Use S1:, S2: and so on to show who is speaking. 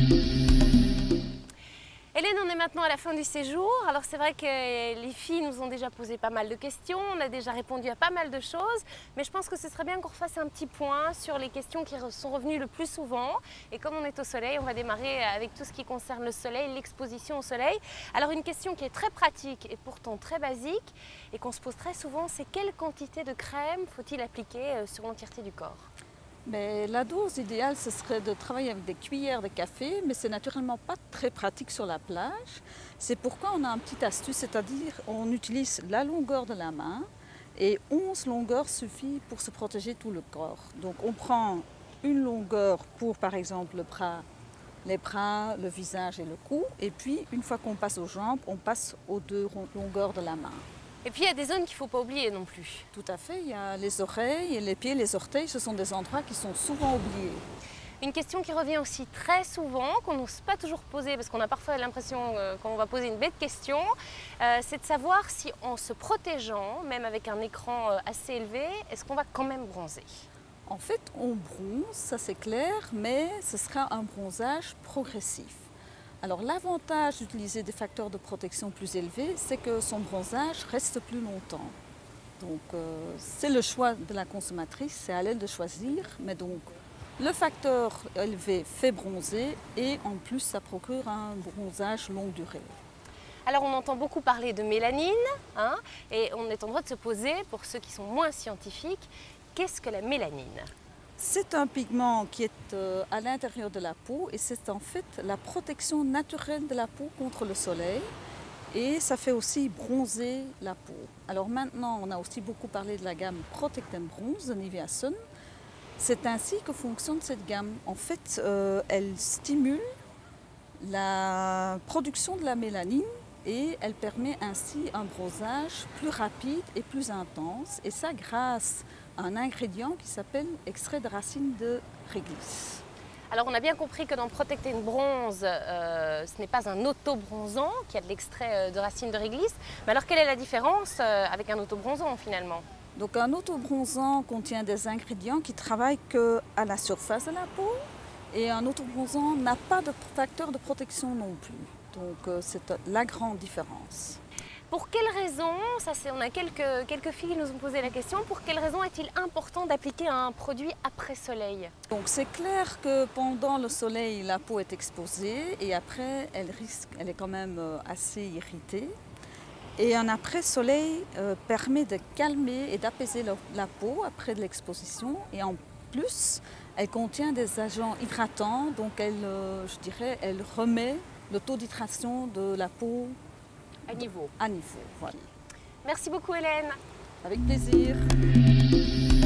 S1: Hélène, on est maintenant à la fin du séjour. Alors c'est vrai que les filles nous ont déjà posé pas mal de questions, on a déjà répondu à pas mal de choses, mais je pense que ce serait bien qu'on refasse un petit point sur les questions qui sont revenues le plus souvent. Et comme on est au soleil, on va démarrer avec tout ce qui concerne le soleil, l'exposition au soleil. Alors une question qui est très pratique et pourtant très basique et qu'on se pose très souvent, c'est quelle quantité de crème faut-il appliquer sur l'entièreté du corps ?
S2: Mais la dose idéale, ce serait de travailler avec des cuillères de café, mais c'est naturellement pas très pratique sur la plage. C'est pourquoi on a une petite astuce, c'est-à-dire on utilise la longueur de la main et 11 longueurs suffit pour se protéger tout le corps. Donc on prend une longueur pour par exemple les bras, le visage et le cou, et puis une fois qu'on passe aux jambes, on passe aux 2 longueurs de la main.
S1: Et puis il y a des zones qu'il ne faut pas oublier non plus.
S2: Tout à fait, il y a les oreilles et les pieds, les orteils, ce sont des endroits qui sont souvent oubliés.
S1: Une question qui revient aussi très souvent, qu'on n'ose pas toujours poser parce qu'on a parfois l'impression qu'on va poser une bête question, c'est de savoir si en se protégeant, même avec un écran assez élevé, est-ce qu'on va quand même bronzer ?
S2: En fait, on bronze, ça c'est clair, mais ce sera un bronzage progressif. Alors l'avantage d'utiliser des facteurs de protection plus élevés, c'est que son bronzage reste plus longtemps. Donc c'est le choix de la consommatrice, c'est à elle de choisir, mais donc le facteur élevé fait bronzer et en plus ça procure un bronzage longue durée.
S1: Alors on entend beaucoup parler de mélanine, et on est en droit de se poser, pour ceux qui sont moins scientifiques, qu'est-ce que la mélanine ?
S2: C'est un pigment qui est à l'intérieur de la peau et c'est en fait la protection naturelle de la peau contre le soleil et ça fait aussi bronzer la peau. Alors maintenant, on a aussi beaucoup parlé de la gamme Protect and Bronze de Nivea Sun. C'est ainsi que fonctionne cette gamme. En fait, elle stimule la production de la mélanine et elle permet ainsi un bronzage plus rapide et plus intense. Et ça grâce à un ingrédient qui s'appelle extrait de racine de réglisse.
S1: Alors on a bien compris que dans Protect and Bronze, ce n'est pas un auto-bronzant qui a de l'extrait de racine de réglisse. Mais alors quelle est la différence avec un auto-bronzant finalement ?
S2: Donc un auto-bronzant contient des ingrédients qui travaillent qu'à la surface de la peau et un auto-bronzant n'a pas de facteur de protection non plus. Donc c'est la grande différence.
S1: Pour quelle raison, on a quelques filles qui nous ont posé la question, pour quelle raison est-il important d'appliquer un produit après soleil ?
S2: Donc c'est clair que pendant le soleil, la peau est exposée et après elle est quand même assez irritée. Et un après-soleil permet de calmer et d'apaiser la peau après de l'exposition et en plus elle contient des agents hydratants, donc elle remet le taux d'hydratation de la peau
S1: à niveau.
S2: Voilà.
S1: Merci beaucoup Hélène.
S2: Avec plaisir.